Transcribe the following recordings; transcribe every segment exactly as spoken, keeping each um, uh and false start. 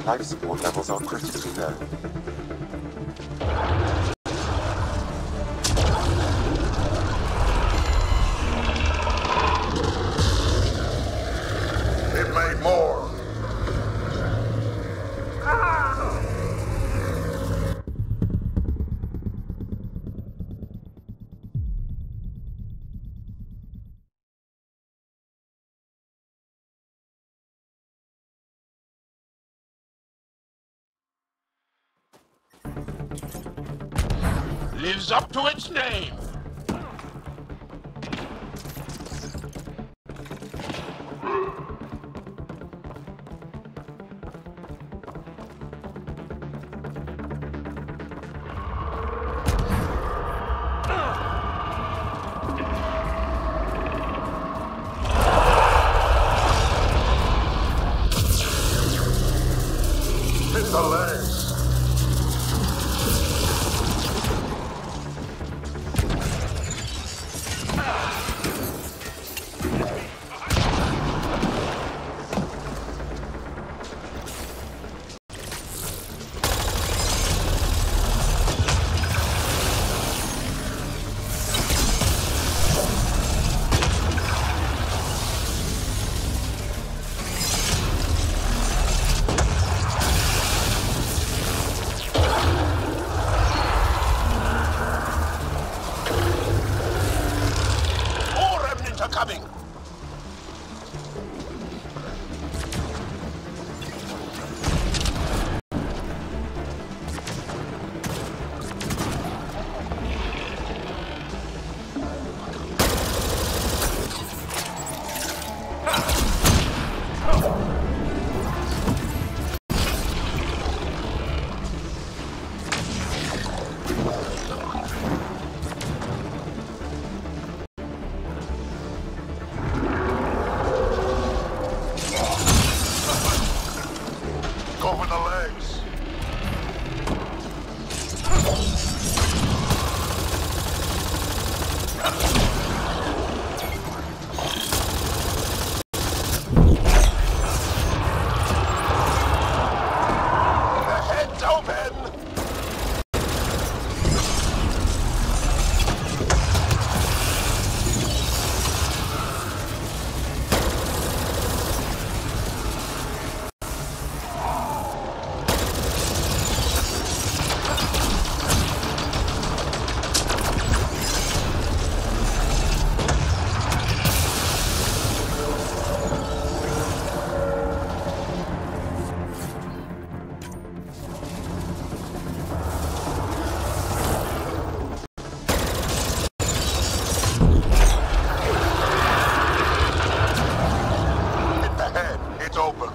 Life support levels are critically low. It made more. Lives up to its name. Hit the legs. Coming. Go with the legs. The head's open. It's open.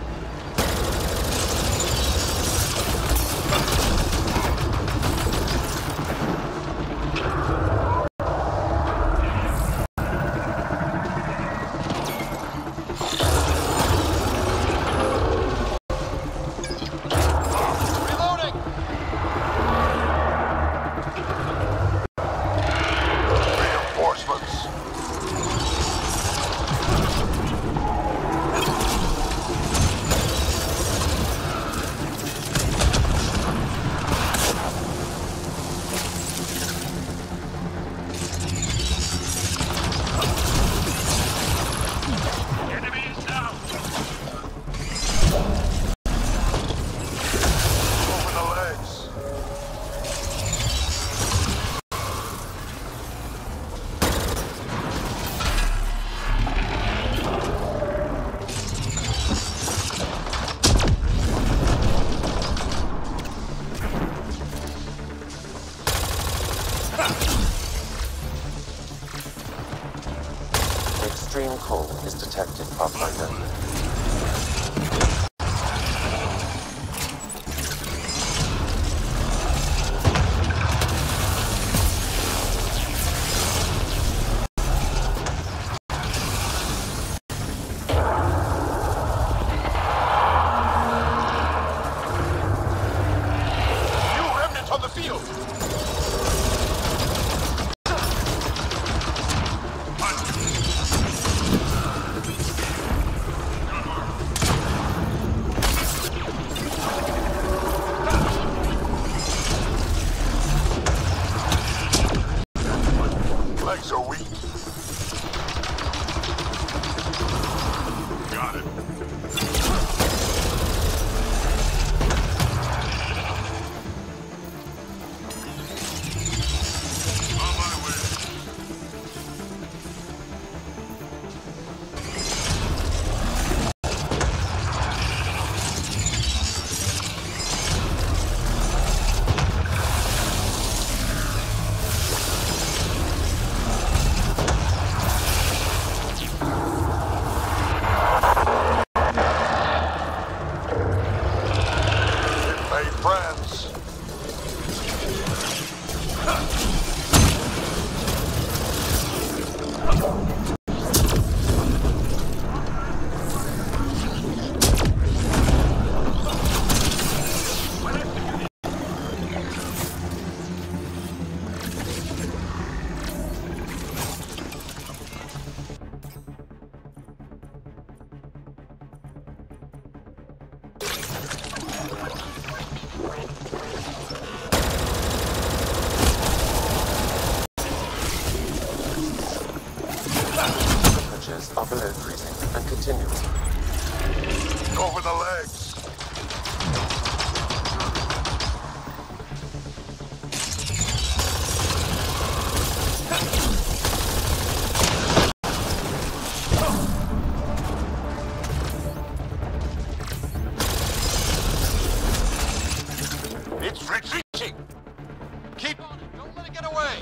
Reloading. Reinforcements. Extreme cold is detected, Pathfinder. New remnants on the field. Legs are weak. Got it. On my way. Made friends. Temperatures are below freezing and continuing. Go for the legs. It's retreating. Keep on it. Don't let it get away.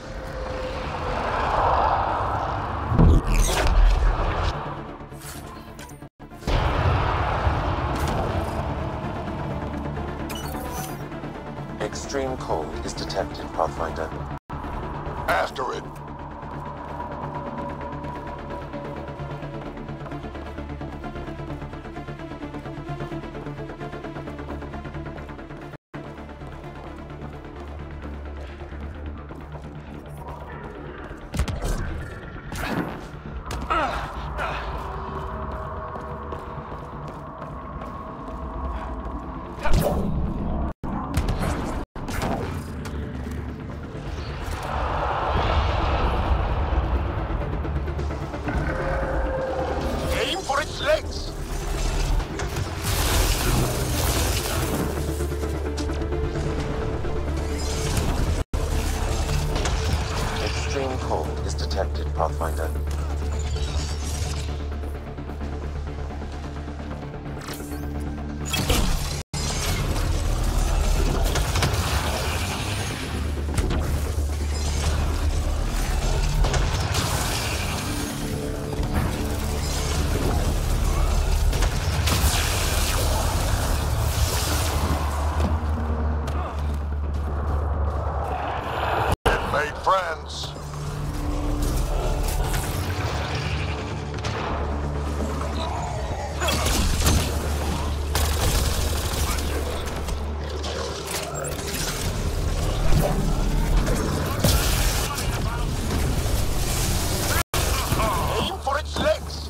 Extreme cold is detected, Pathfinder. After it. Aim for its legs. Extreme cold is detected, Pathfinder. Made friends. Aim for its legs.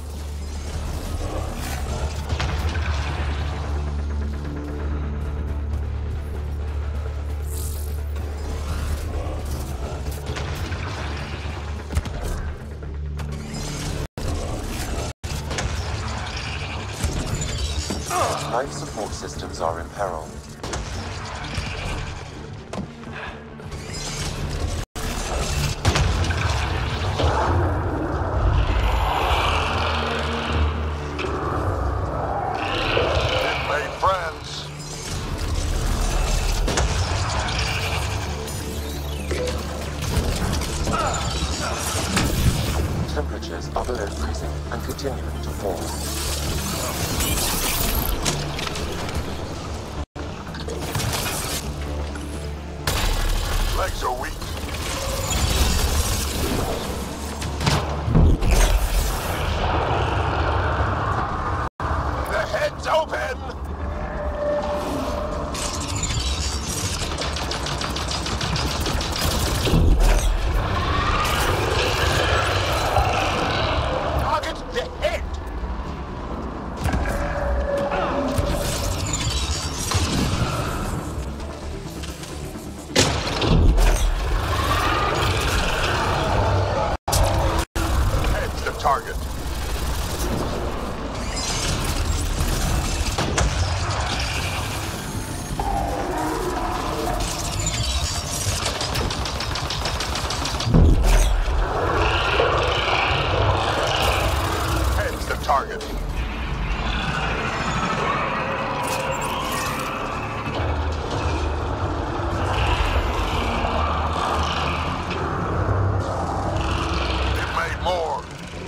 Life support systems are in peril. Made friends. Temperatures are below freezing and continuing to fall. Legs are weak. The head's open. Target the head. target. Heads the target. More.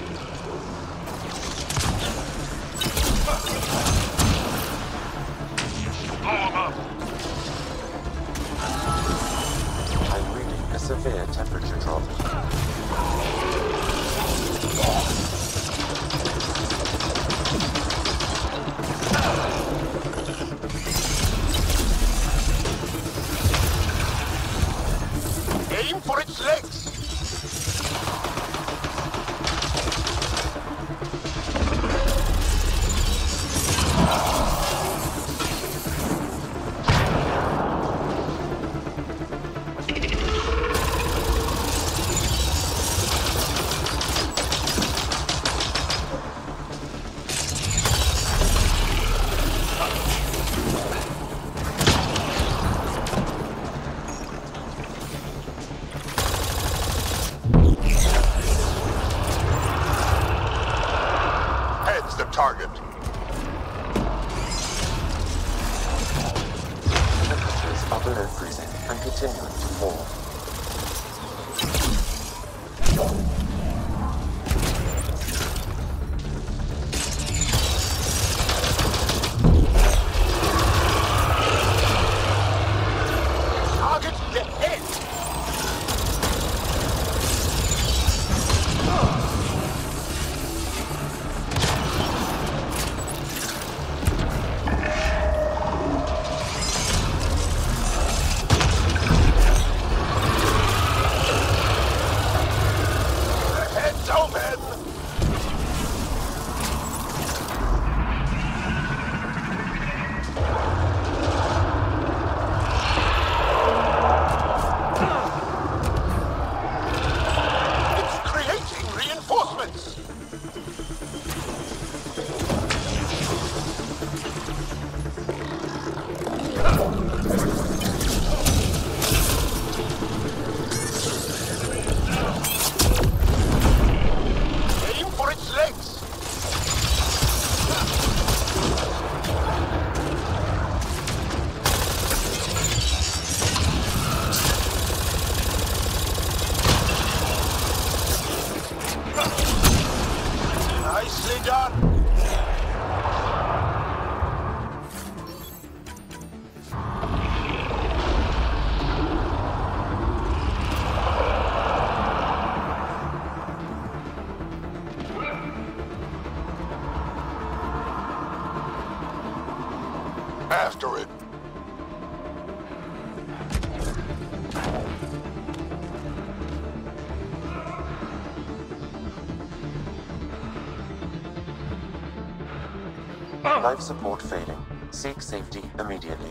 I'm reading a severe temperature drop. Aim for its legs. The target. Temperatures are below freezing and continuing to fall. Target the head. Nicely done. After it. Life support failing. Seek safety immediately.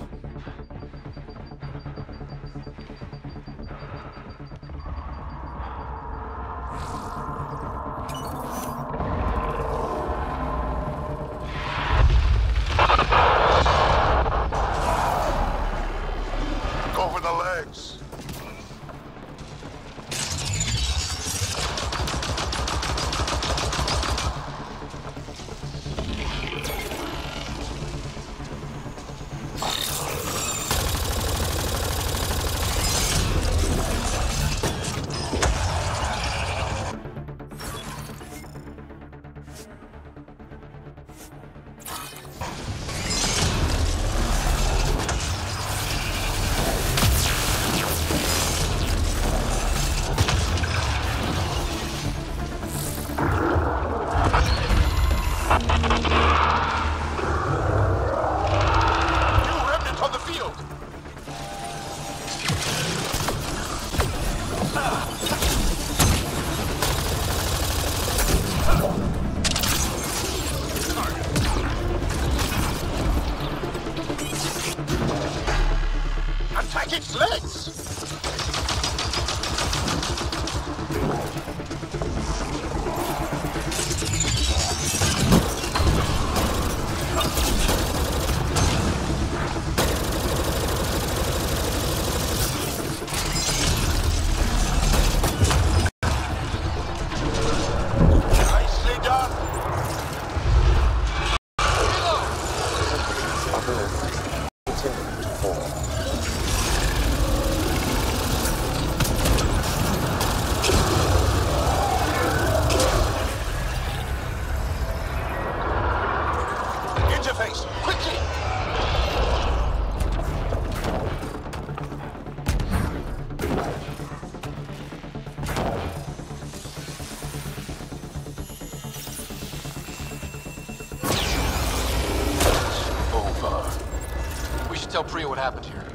Go for the legs. tell Priya what happened here.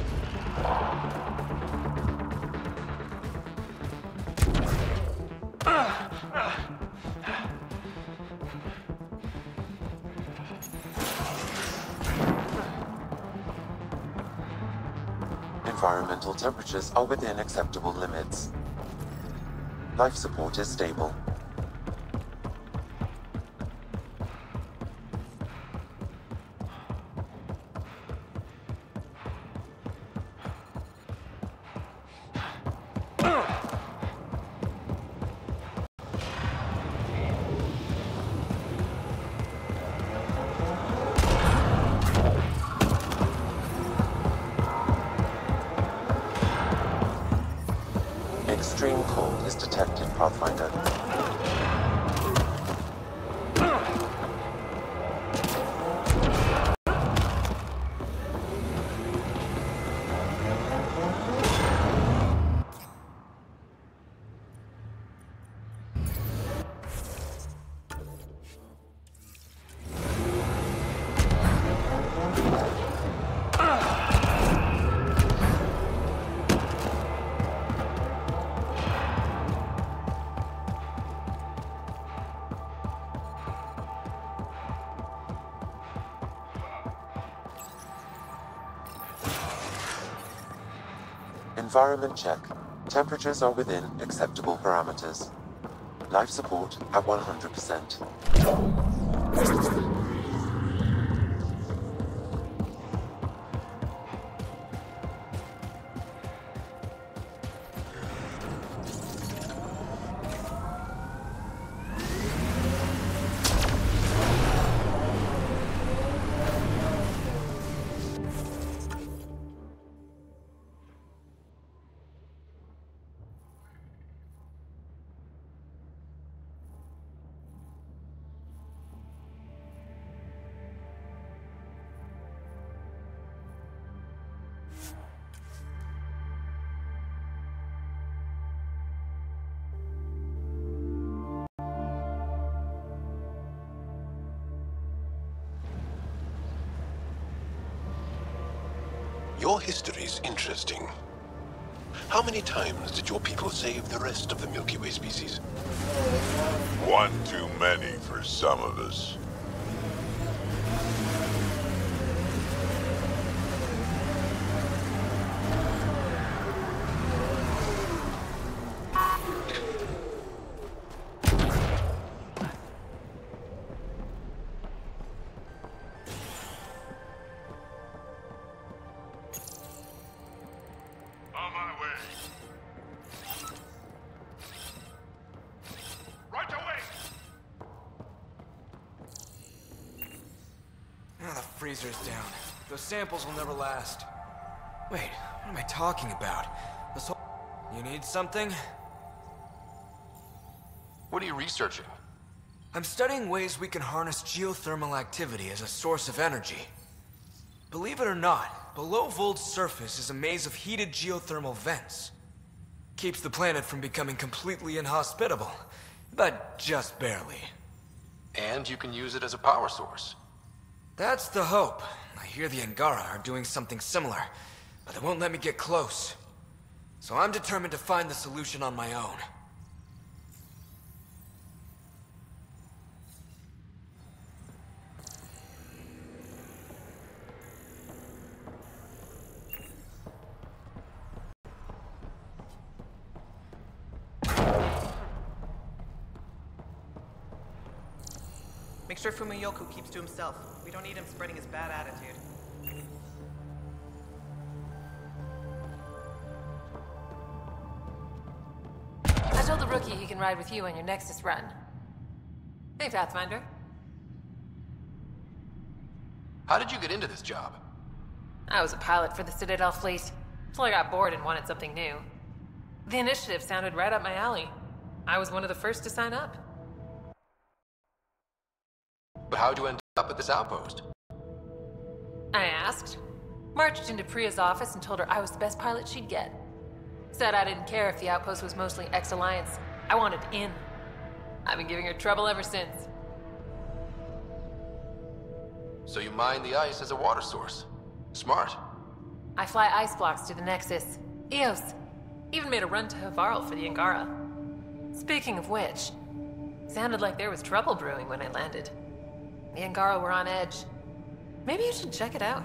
Environmental temperatures are within acceptable limits. Life support is stable. Extreme cold is detected, Pathfinder. Environment check. Temperatures are within acceptable parameters. Life support at one hundred percent. Your history's interesting. How many times did your people save the rest of the Milky Way species? One too many for some of us. Freezer's down. Those samples will never last. Wait, what am I talking about? This whole... You need something? What are you researching? I'm studying ways we can harness geothermal activity as a source of energy. Believe it or not, below Vold's surface is a maze of heated geothermal vents. Keeps the planet from becoming completely inhospitable, but just barely. And you can use it as a power source. That's the hope. I hear the Angara are doing something similar, but they won't let me get close. So I'm determined to find the solution on my own. Make sure Fumiyoku keeps to himself. We don't need him spreading his bad attitude. I told the rookie he can ride with you on your Nexus run. Hey, Pathfinder. How did you get into this job? I was a pilot for the Citadel fleet, so I got bored and wanted something new. The initiative sounded right up my alley. I was one of the first to sign up. But how'd you end up at this outpost? I asked. Marched into Priya's office and told her I was the best pilot she'd get. Said I didn't care if the outpost was mostly ex-Alliance. I wanted in. I've been giving her trouble ever since. So you mine the ice as a water source? Smart. I fly ice blocks to the Nexus. Eos. Even made a run to Havarl for the Angara. Speaking of which, sounded like there was trouble brewing when I landed. The Angara were on edge. Maybe you should check it out.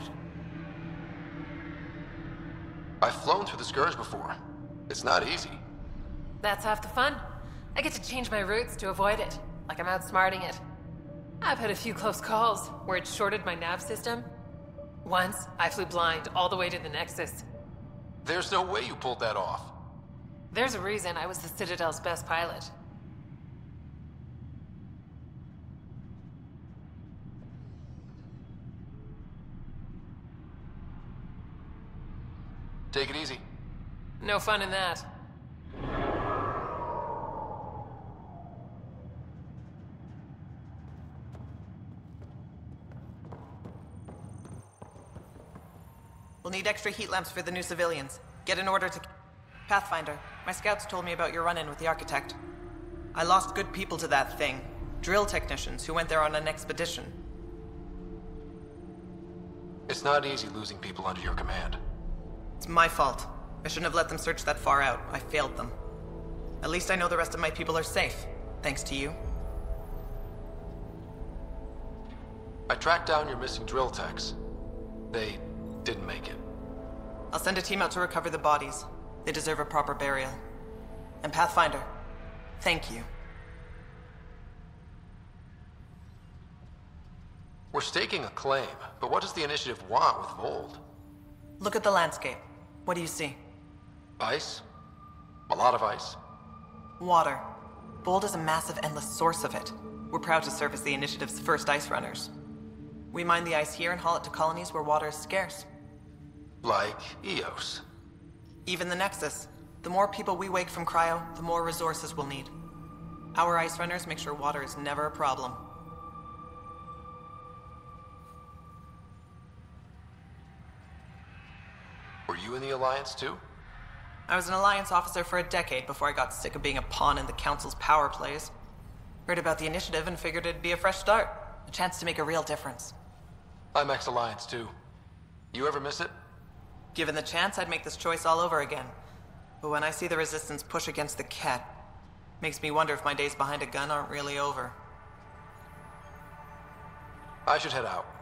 I've flown through the Scourge before. It's not easy. That's half the fun. I get to change my routes to avoid it, like I'm outsmarting it. I've had a few close calls where it shorted my nav system. Once, I flew blind all the way to the Nexus. There's no way you pulled that off. There's a reason I was the Citadel's best pilot. Take it easy. No fun in that. We'll need extra heat lamps for the new civilians. Get an order to... Pathfinder, my scouts told me about your run-in with the Architect. I lost good people to that thing. Drill technicians who went there on an expedition. It's not easy losing people under your command. It's my fault. I shouldn't have let them search that far out. I failed them. At least I know the rest of my people are safe, thanks to you. I tracked down your missing drill techs. They didn't make it. I'll send a team out to recover the bodies. They deserve a proper burial. And Pathfinder, thank you. We're staking a claim, but what does the Initiative want with Vold? Look at the landscape. What do you see? Ice? A lot of ice. Water. Vold is a massive, endless source of it. We're proud to serve as the Initiative's first ice runners. We mine the ice here and haul it to colonies where water is scarce. Like Eos. Even the Nexus. The more people we wake from cryo, the more resources we'll need. Our ice runners make sure water is never a problem. Were you in the Alliance too? I was an Alliance officer for a decade before I got sick of being a pawn in the Council's power plays. Heard about the Initiative and figured it'd be a fresh start. A chance to make a real difference. I'm ex-Alliance too. You ever miss it? Given the chance, I'd make this choice all over again. But when I see the Resistance push against the Kett, makes me wonder if my days behind a gun aren't really over. I should head out.